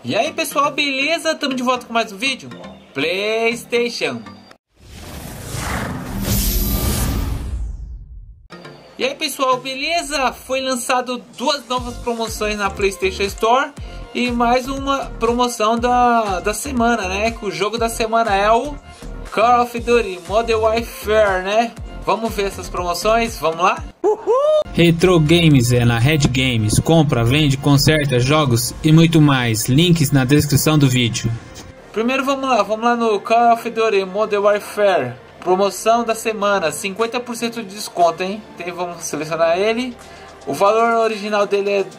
E aí pessoal, beleza? Estamos de volta com mais um vídeo PlayStation. E aí pessoal, beleza? Foi lançado duas novas promoções na PlayStation Store e mais uma promoção da semana, né? Que o jogo da semana é o Call of Duty Modern Warfare, né? Vamos ver essas promoções, vamos lá? Retro Games é na Red Games, compra, vende, conserta, jogos e muito mais, links na descrição do vídeo. Primeiro vamos lá no Call of Duty Modern Warfare, promoção da semana, 50% de desconto, hein? Então vamos selecionar ele. O valor original dele é R$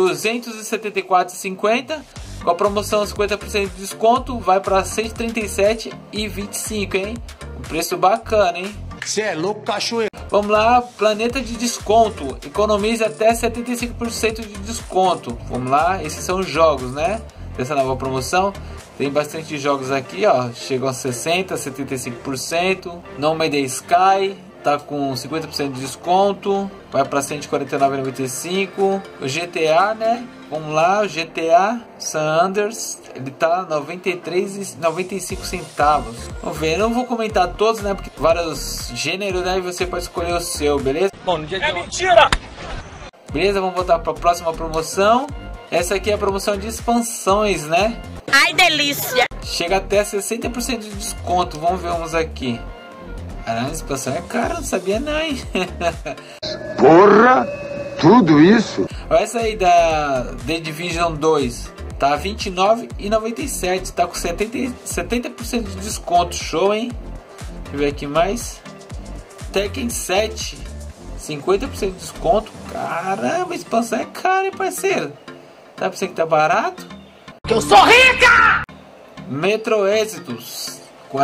274,50, com a promoção 50% de desconto vai para R$ 137,25, hein? Um preço bacana, hein? Você é louco, cachoeiro. Vamos lá, planeta de desconto, economize até 75% de desconto. Vamos lá, esses são os jogos, né? Dessa nova promoção. Tem bastante jogos aqui, ó. Chegam a 60%, 75%. No Man's Sky tá com 50% de desconto. Vai para R$ 149,95. O GTA, né? Vamos lá, o GTA San Andreas, ele tá 93,95 centavos. Vamos ver, eu não vou comentar todos, né? Porque vários gêneros, né? E você pode escolher o seu, beleza? Bom, no dia de mentira! Beleza, vamos voltar para a próxima promoção. Essa aqui é a promoção de expansões, né? Ai, delícia! Chega até 60% de desconto. Vamos ver uns aqui. Caramba, a expansão é cara, não sabia não, hein? Porra! Tudo isso? Essa aí da The Division 2 tá R$ 29,97, tá com 70% de desconto, show, hein? Deixa eu ver aqui mais. Tekken 7, 50% de desconto. Caramba, a expansão é cara, hein, parceiro? Tá pensando que tá barato? Eu sou rica! Metro Exodus,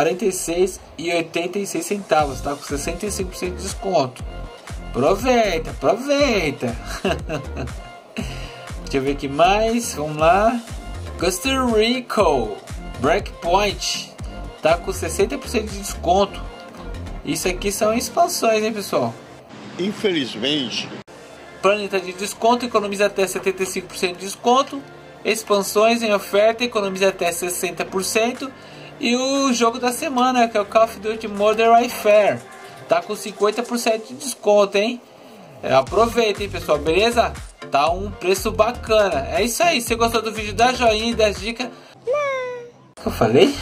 46,86 centavos, tá com 65% de desconto. Aproveita. Deixa eu ver aqui mais. Vamos lá. Ghost Recon Breakpoint tá com 60% de desconto. Isso aqui são expansões, hein, pessoal? Infelizmente. Planeta de desconto, economiza até 75% de desconto. Expansões em oferta, economiza até 60%. E o jogo da semana, que é o Call of Duty Modern Warfare, tá com 50% de desconto, hein? Aproveitem, pessoal, beleza? Tá um preço bacana. É isso aí, se gostou do vídeo, dá joinha e dá dicas. O que eu falei?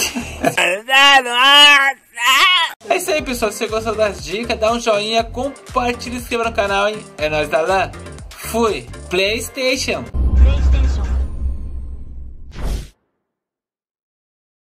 É isso aí, pessoal, se você gostou das dicas, dá um joinha, compartilha e se inscreva no canal, hein? É nóis da LAN. Fui, PlayStation!